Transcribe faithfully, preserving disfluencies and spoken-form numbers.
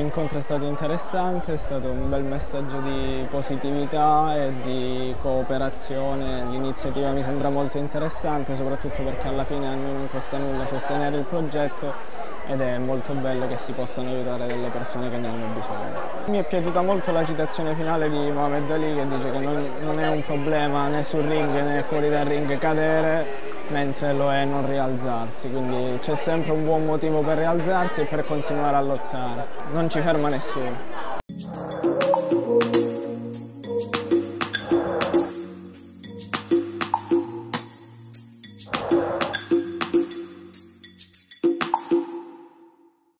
L'incontro è stato interessante, è stato un bel messaggio di positività e di cooperazione. L'iniziativa mi sembra molto interessante, soprattutto perché alla fine a noi non costa nulla sostenere il progetto ed è molto bello che si possano aiutare delle persone che ne hanno bisogno. Mi è piaciuta molto la citazione finale di Muhammad Ali che dice che non, non è un problema né sul ring né fuori dal ring cadere, mentre lo è non rialzarsi, quindi c'è sempre un buon motivo per rialzarsi e per continuare a lottare, non ci ferma nessuno.